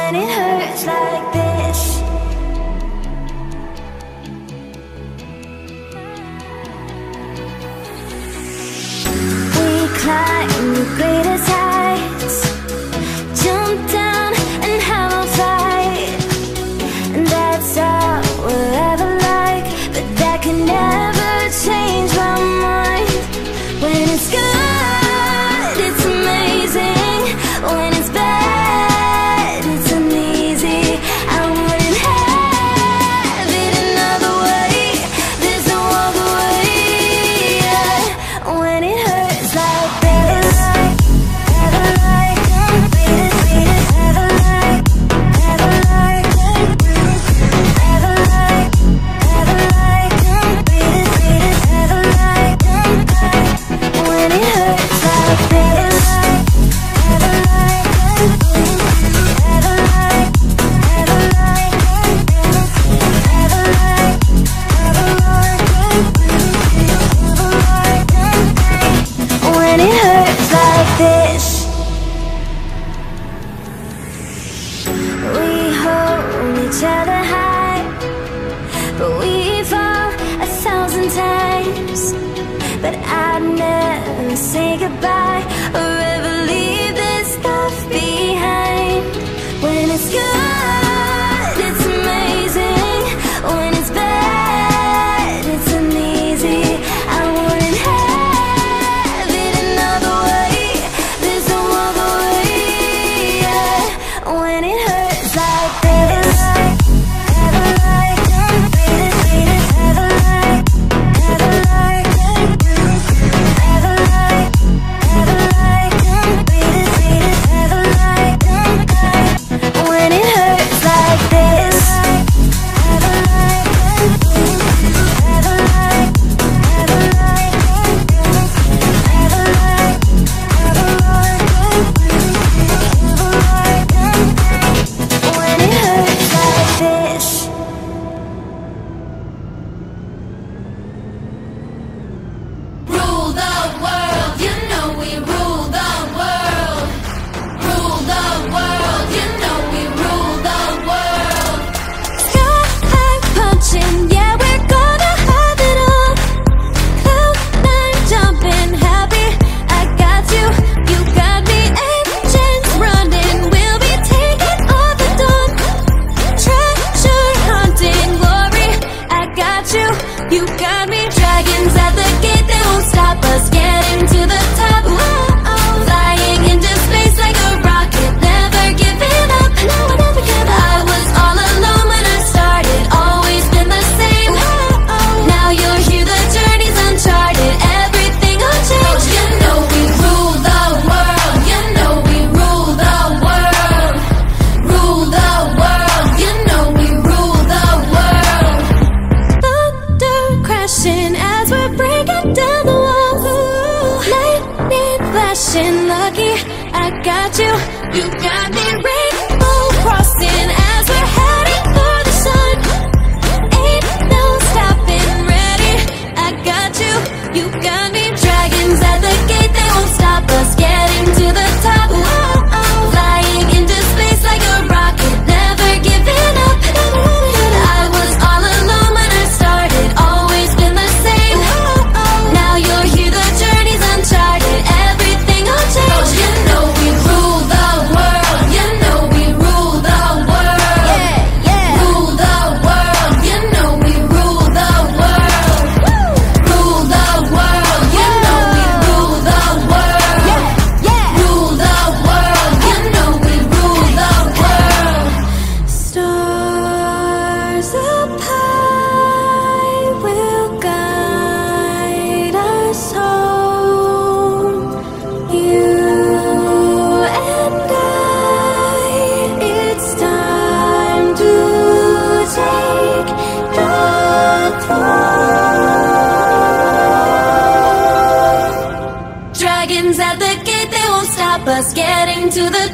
when it hurts like this. We climb the greatest heights, jump down and have a fight, and that's all we'll ever like. But that can never change my mind. When it's good, it's amazing. When it's bad, it's uneasy. I wouldn't have it another way. There's no other way. When it hurts like this, ever like, beat it, ever like, ever like, ever like, ever like, beat it, ever like, when it hurts like this. When it hurts like this, we hold each other high, but we fall 1,000 times. But I'd never say goodbye or ever leave this stuff behind. When it's good, it's amazing. When it's bad, it's uneasy. I wouldn't have it another way. There's no other way. When it hurts like this, ever like, beat it, ever like, ever like, ever like, ever like, beat it, ever like, when it hurts like this, ever like, ever like, ever like, ever like, ever like, when it hurts like this. Rule the world, you know we rule the world. Rule the world, you know we rule the world. Sky high punching, yeah, we're gonna have it all. Cloud nine jumping, happy, I got you, you got me. Engines running, we'll be taking all the dawn. Treasure hunting, glory, I got you, you got me. Dragons at the gate, they won't stop us getting to the top. Flying into space like a rocket, never giving up. No, I never give up. I was all alone when I started, always been the same. Now you're here, the journey's uncharted, everything will change. You know we rule the world, you know we rule the world. Rule the world, you know we rule the world. Thunder crashing as we're breaking down the walls. Lightning flashing, lucky, I got you, you got me. Rainbow crossing as we're heading for the sun. Ain't no stopping, ready, I got you, you got me. Dragons at the gate, they won't stop us getting to the top. Flying into space like a rocket, never giving up. I was all alone when I started, always been the same. Now you're here, the journey's uncharted, everything will change. You know we rule the world, you know we rule the world. Rule the world, you know we rule the world. Rule the world, you know we rule the world. Rule the world, you know we rule the world. Stars up high will guide us home. You and I, it's time to take the throne. Dragons at the gate, they won't stop us getting to the